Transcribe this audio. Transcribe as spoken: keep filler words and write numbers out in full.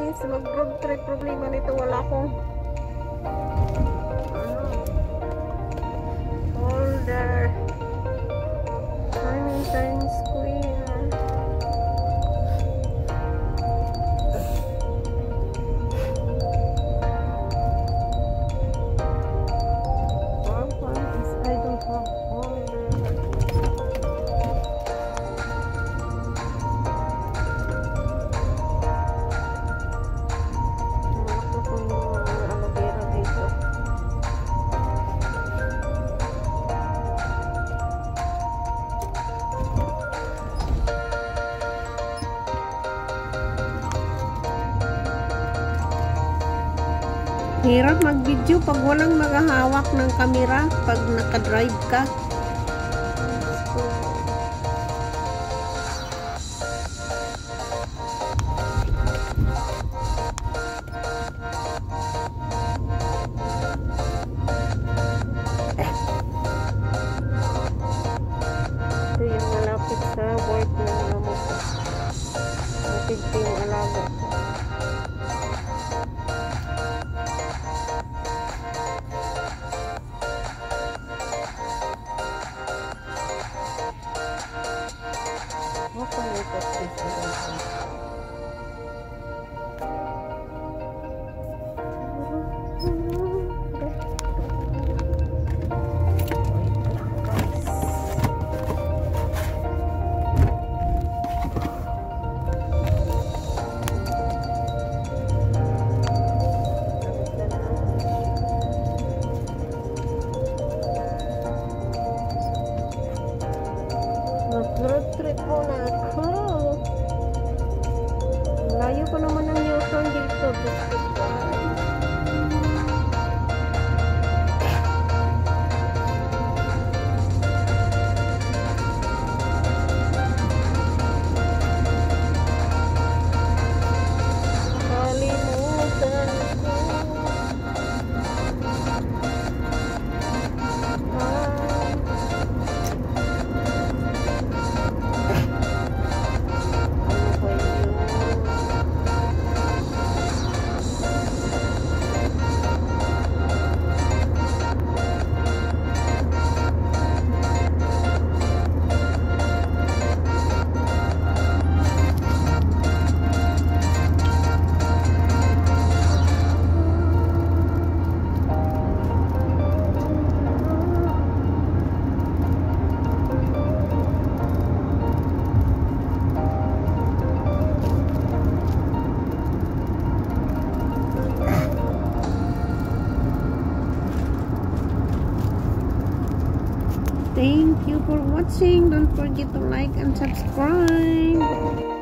guys, mag road trip. Problema nito, wala akong ano, holder. Timing Times Square. Problem is I don't have holder. Hirap mag-video pag walang maghahawak ng kamera pag naka-drive ka. Ito yung malapit sa work ng amo ko. Matigti yung alaga. What can we put this in? Road trip muna ako. Layo ko naman ng U-turn dito. Kalimutan ko. Thank you for watching. Don't forget to like and subscribe.